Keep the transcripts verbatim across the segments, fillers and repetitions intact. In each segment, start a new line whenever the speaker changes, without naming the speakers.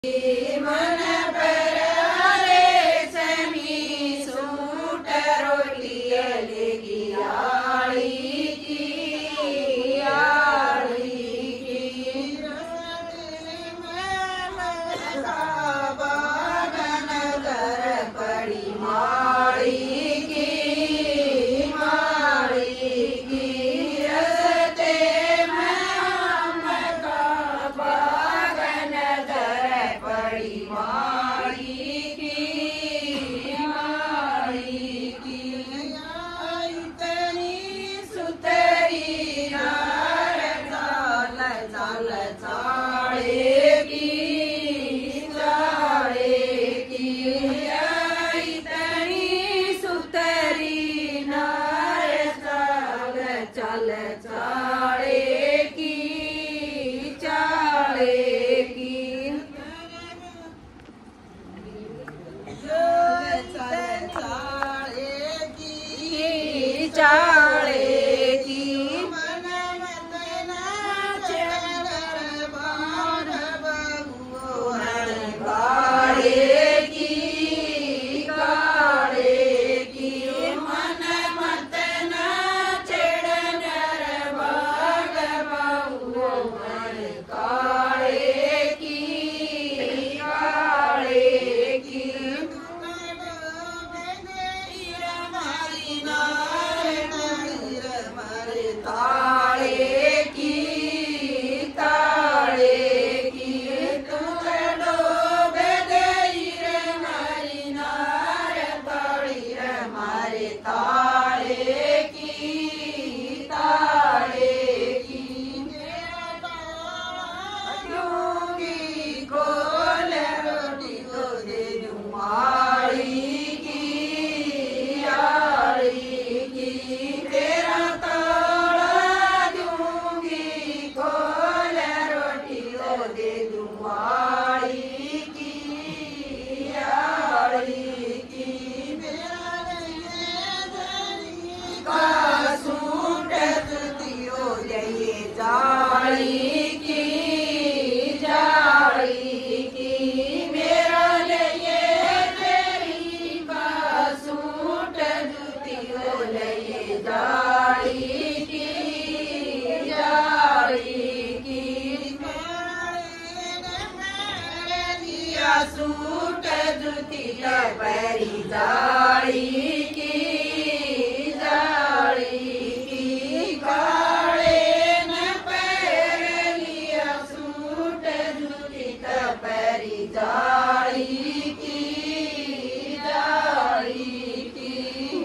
मन पर रेशमी सूट रोटियां लेगी आड़ी की आड़ी की बागन कर पड़ी माड़ी की माड़ी की रस्ते में हम का बागन कर पड़ी माड़ी की माड़ी की इतनी सुतरी नार चाल चाल चाड़े की चाड़े की इतनी सुतरी नार चाल चाल चाड़े की चाड़े की चाड़े की मन मत नाचे दरबार बहु काड़े की काड़े की मन मत नाचे दरबार बहु काड़े की काड़े की ताड़े की ताड़े की तुम डोबे गई रे मारी नार ताड़ी रे मारे ताड़े की ताड़े की डूंगी खोल रोटी को दे दूं आड़ी की आड़ी की तेरा दे दुआरी की आड़ी की का सूट दियो जये जाड़ी की जाड़ी की मेरा लिए तेरी का सूट दियो जये जाड़ी की जाड़ी की सूट जुती पैरी जाड़ी की जाड़ी की काड़े न पैर लिया सूट जुती पैरी जाड़ी की जाड़ी की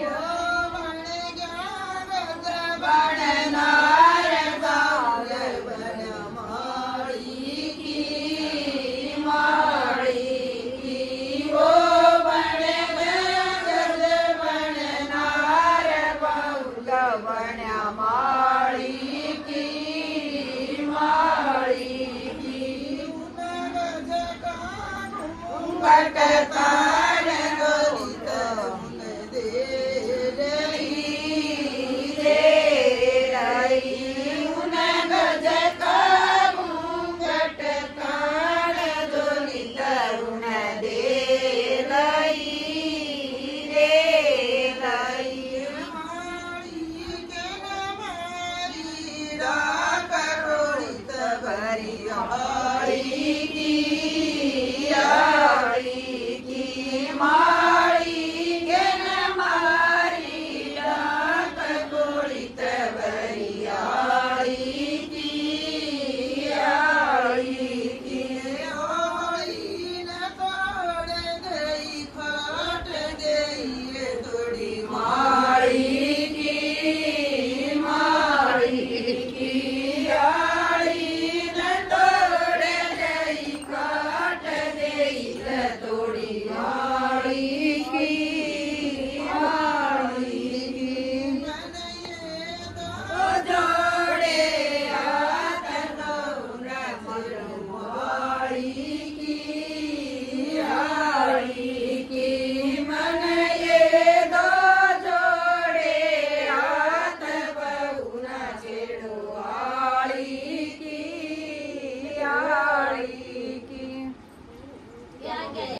बण नार गाल बन माड़ी की माड़ी बण्या माड़ी की माड़ी की घटतान गोरित दे रही दे रही उन गज का घटतान गोरित उन दे रही दे रही करोड़ित भरी आड़ी की आड़ी की माड़ी के न मारी डाक कोड़ित भरी आड़ी की आड़ी की आड़ी न तोड़ गई फाट गई थोड़ी माड़ी की माड़ी की आड़ी न तोड़ गई काट गई थोड़ी आड़ी की आड़ी की तो जोड़े हाथ दौड़ आड़ी की आड़ी की मन ये दो जोड़े हाथ बहु न छेड़ो आड़ी की आड़ी की